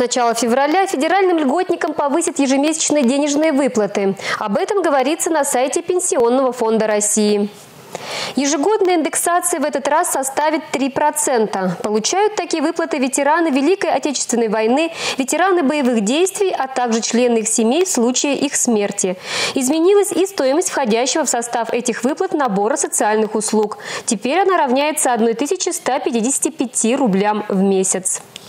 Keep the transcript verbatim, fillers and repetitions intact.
начала февраля федеральным льготникам повысят ежемесячные денежные выплаты. Об этом говорится на сайте Пенсионного фонда России. Ежегодная индексация в этот раз составит три процента. Получают такие выплаты ветераны Великой Отечественной войны, ветераны боевых действий, а также члены их семей в случае их смерти. Изменилась и стоимость входящего в состав этих выплат набора социальных услуг. Теперь она равняется тысяче ста пятидесяти пяти рублям в месяц.